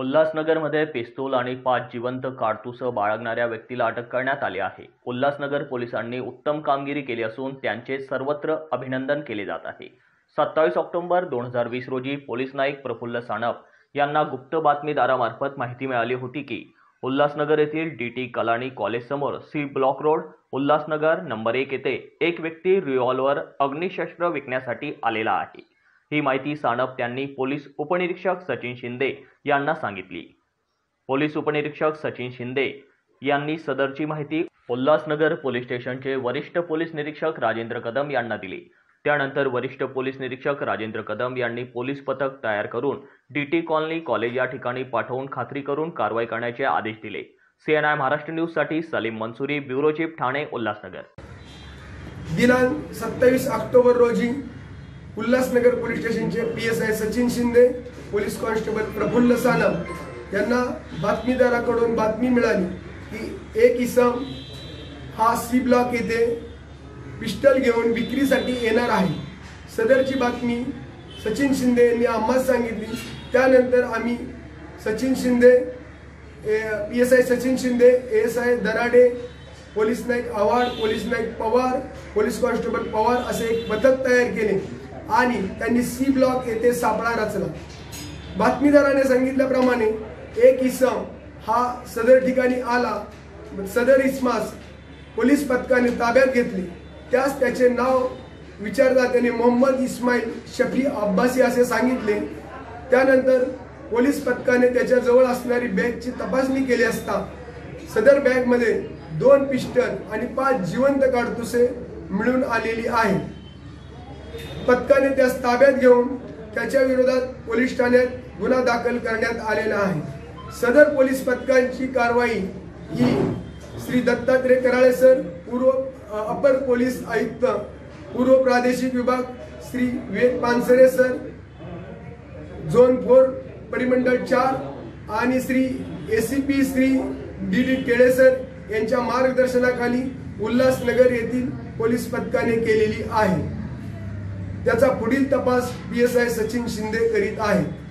उल्हासनगरमध्ये पिस्तूल आणि 5 जिवंत काडतुसं बाळगणाऱ्या व्यक्तीला अटक करण्यात आली आहे। उल्हासनगर पोलिसांनी उत्तम कामगिरी केली असून त्यांचे सर्वत्र अभिनंदन केले जात आहे। 27 ऑक्टोबर 2020 रोजी पोलीस नाईक प्रफुल्ल सानप यांना गुप्त बातमीदारामार्फत माहिती मिळाली होती की उल्हासनगर येथील DT कलानी कॉलेज समोर C block road Ulhasnagar number 1 येथे एक व्यक्ती रिव्हॉल्वर अग्निशस्त्र विकण्यासाठी आलेला आहे। ही माहिती सानप यांनी पोलीस उपनिरीक्षक सचिन शिंदे यांना सांगितली। पोलीस उपनिरीक्षक सचिन शिंदे यांनी सदरची माहिती उल्हासनगर पोलीस स्टेशनचे वरिष्ठ पोलीस निरीक्षक राजेंद्र कदम यांना दिली। त्यानंतर वरिष्ठ पोलीस निरीक्षक राजेंद्र कदम यांनी पोलीस पथक तयार करून DT कॉलनी कॉलेज या ठिकाणी पाठवून खात्री करून कारवाई करण्याचे आदेश दिले। CNI महाराष्ट्र न्यूज साठी सलीम मंसूरी, ब्युरो चीफ ठाणे उल्हासनगर। दिनांक 27 ऑक्टोबर रोजी उल्हासनगर पोलीस स्टेशनचे PSI Sachin Shinde, police constable Prafulla Sanap यांना बातमीदाराकडून बातमी मिळाली की एक इसम हा C ब्लॉक येथे पिस्टल घेऊन विक्रीसाठी येणार आहे। सदरची बातमी सचिन शिंदे यांनी आम्हाला सांगितली। त्यानंतर आम्ही Sachin Shinde, PSI Sachin Shinde, ASI Darade, police Naik Avhad, police Naik Pawar, police constable Pawar असे एक पथक तयार केले आणि त्यांनी C ब्लॉक येथे सापळा रचला। बातमीदाराने सांगितल्याप्रमाणे एक इसम हा सदर ठिकाणी आला। सदर इसमास पोलीस पथकाने ताब्यात घेतले। त्यास त्याचे नाव विचारता त्याने मोहम्मद इस्माईल शफी अब्बासी असे सांगितले। त्यानंतर पोलीस पथकाने त्याच्या जवळ असणारी बॅगची तपासणी केली असता सदर बॅगमध्ये 2 पिस्टल आणि 5 जिवंत काडतुसे मिळून आलेली आहे। पथकाने त्यास ताब्यात घेऊन त्याच्या विरोधात पोलीस ठाण्यात गुन्हा दाखल करण्यात आलेला आहे। सदर पोलीस पथकांची कारवाई ही श्री दत्तात्रय कराळे सर, पूर्व अपर पोलीस आयुक्त पूर्व प्रादेशिक विभाग श्री विवेक पानसरे सर, झोन 4 परिमंडळ 4 आणि Shri ACP Shri DD Kele sir यांच्या मार्गदर्शनाखाली उल्हासनगर येथील पोलीस पथकाने केलेली आहे। त्याचा पुढील तपास PSI सचिन शिंदे करीत आहे।